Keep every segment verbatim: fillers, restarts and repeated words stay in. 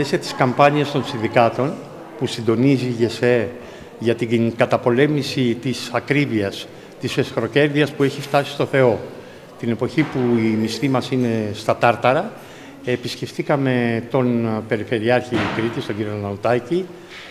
πλαίσια της καμπάνιας των συνδικάτων που συντονίζει η ΓΕΣΕ για την καταπολέμηση της ακρίβειας, της εσχροκέρδειας που έχει φτάσει στο Θεό, την εποχή που η μισθή μας είναι στα τάρταρα, επισκεφτήκαμε τον Περιφερειάρχη Κρήτης, τον κύριο Ναουτάκη,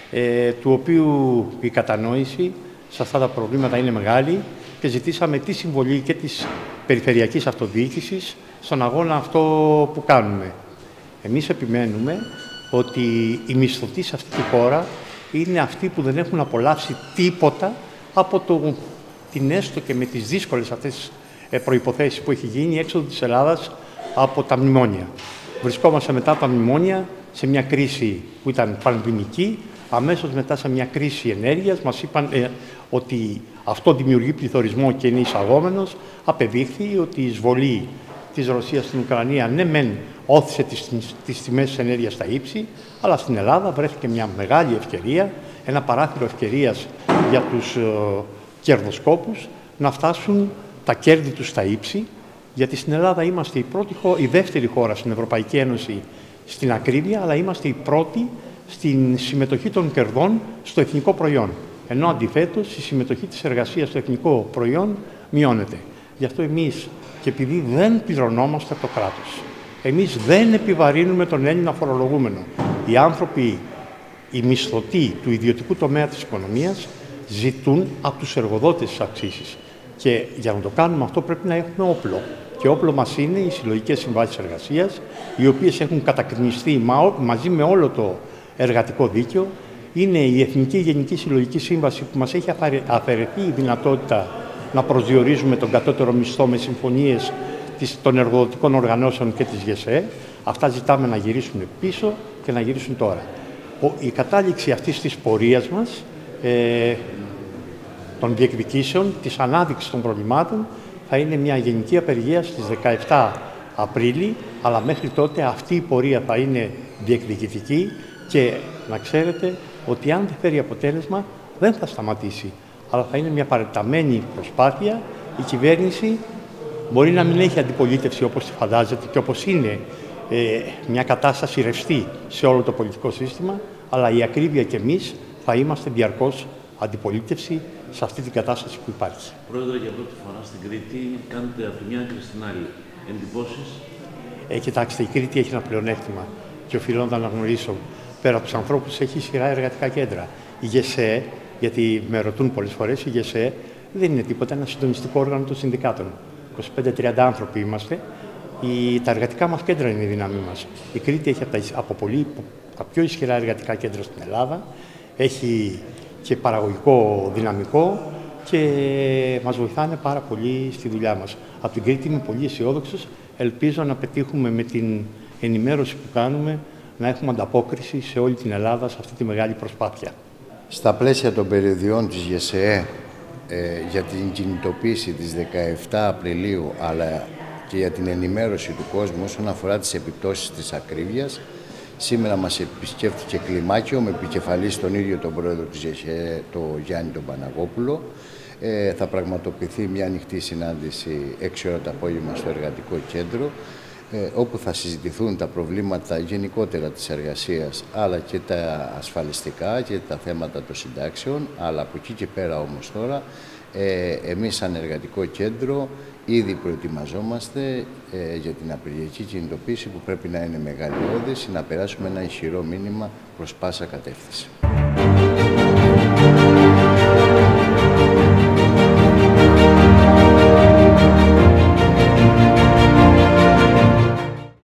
ε, του οποίου η κατανόηση σε αυτά τα προβλήματα είναι μεγάλη και ζητήσαμε τη συμβολή και της Περιφερειακής Αυτοδιοίκησης στον αγώνα αυτό που κάνουμε. Εμείς επιμένουμε ότι οι μισθωτοί σε αυτή τη χώρα είναι αυτοί που δεν έχουν απολαύσει τίποτα από το, την έστω και με τις δύσκολες αυτές προϋποθέσεις που έχει γίνει η έξοδο της Ελλάδας από τα μνημόνια. Βρισκόμαστε μετά από τα μνημόνια σε μια κρίση που ήταν πανδημική, αμέσως μετά σε μια κρίση ενέργειας. Μας είπαν ε, ότι αυτό δημιουργεί πληθωρισμό και είναι εισαγόμενος. Απεδείχθη ότι η εισβολή της Ρωσίας στην Ουκρανία ναι μεν όθησε τις, τις τιμές της ενέργειας στα ύψη, αλλά στην Ελλάδα βρέθηκε μια μεγάλη ευκαιρία, ένα παράθυρο ευκαιρίας για τους ε, κερδοσκόπους να φτάσουν τα κέρδη τους στα ύψη, γιατί στην Ελλάδα είμαστε η, πρώτη, η δεύτερη χώρα στην Ευρωπαϊκή Ένωση στην ακρίβεια, αλλά είμαστε η πρώτη στην συμμετοχή των κερδών στο εθνικό προϊόν. Ενώ αντιθέτως η συμμετοχή της εργασίας στο εθνικό προϊόν μειώνεται. Γι' αυτό εμείς, και επειδή δεν πληρωνόμαστε από το κράτος, εμείς δεν επιβαρύνουμε τον Έλληνα φορολογούμενο. Οι άνθρωποι, οι μισθωτοί του ιδιωτικού τομέα της οικονομίας ζητούν από τους εργοδότες τις αυξήσεις. Και για να το κάνουμε αυτό πρέπει να έχουμε όπλο. Και όπλο μας είναι οι συλλογικές συμβάσεις εργασίας, οι οποίες έχουν κατακρινιστεί μαζί με όλο το εργατικό δίκαιο. Είναι η Εθνική Γενική Συλλογική Σύμβαση που μας έχει αφαιρεθεί η δυνατότητα να προσδιορίζουμε τον κατώτερο μισθό με συμφωνίες των εργοδοτικών οργανώσεων και της ΓΕΣΕ. Αυτά ζητάμε να γυρίσουν πίσω και να γυρίσουν τώρα. Η κατάληξη αυτής της πορείας μας, ε, των διεκδικήσεων, της ανάδειξης των προβλημάτων, θα είναι μια γενική απεργία στις δεκαεπτά Απρίλη, αλλά μέχρι τότε αυτή η πορεία θα είναι διεκδικητική και να ξέρετε ότι αν δεν φέρει αποτέλεσμα δεν θα σταματήσει, αλλά θα είναι μια παρεταμένη προσπάθεια. Η κυβέρνηση μπορεί να μην έχει αντιπολίτευση όπως τη φαντάζεται και όπως είναι ε, μια κατάσταση ρευστή σε όλο το πολιτικό σύστημα, αλλά η ακρίβεια και εμείς θα είμαστε διαρκώς αντιπολίτευση σε αυτή την κατάσταση που υπάρχει. Πρόεδρε, για πρώτη φορά στην Κρήτη κάνετε από τη μια άκρη στην άλλη εντυπώσεις. Ε, κοιτάξτε, η Κρήτη έχει ένα πλεονέκτημα και οφείλω να αναγνωρίσω. Πέρα από τους ανθρώπους έχει σειρά εργατικά κέντρα. Η ΓΕΣΕ, γιατί με ρωτούν πολλές φορές, η ΓΕΣΕ δεν είναι τίποτα, ένα συντονιστικό όργανο των συνδικάτων. είκοσι πέντε τριάντα άνθρωποι είμαστε. Η, τα εργατικά μας κέντρα είναι η δύναμή μας. Η Κρήτη έχει από τα, από πολύ, τα πιο ισχυρά εργατικά κέντρα στην Ελλάδα. Έχει και παραγωγικό δυναμικό και μας βοηθάνε πάρα πολύ στη δουλειά μας. Από την Κρήτη είμαι πολύ αισιόδοξος. Ελπίζω να πετύχουμε με την ενημέρωση που κάνουμε να έχουμε ανταπόκριση σε όλη την Ελλάδα σε αυτή τη μεγάλη προσπάθεια. Στα πλαίσια των περιοδιών της ΓΕΣΕ ε, για την κινητοποίηση της δεκαεπτά Απριλίου αλλά και για την ενημέρωση του κόσμου όσον αφορά τις επιπτώσεις της ακρίβειας, σήμερα μας επισκέφθηκε Κλιμάκιο με επικεφαλής τον ίδιο τον πρόεδρο της ΓΕΣΕ, τον Γιάννη τον Παναγόπουλο. Ε, θα πραγματοποιηθεί μια ανοιχτή συνάντηση έξι ώρα το απόγευμα στο Εργατικό Κέντρο, ε, όπου θα συζητηθούν τα προβλήματα γενικότερα της εργασίας, αλλά και τα ασφαλιστικά και τα θέματα των συντάξεων. Αλλά από εκεί και πέρα όμως τώρα, ε, εμείς σαν Εργατικό Κέντρο ήδη προετοιμαζόμαστε ε, για την απεργιακή κινητοποίηση που πρέπει να είναι μεγαλειώδης, να περάσουμε ένα ισχυρό μήνυμα προς πάσα κατεύθυνση.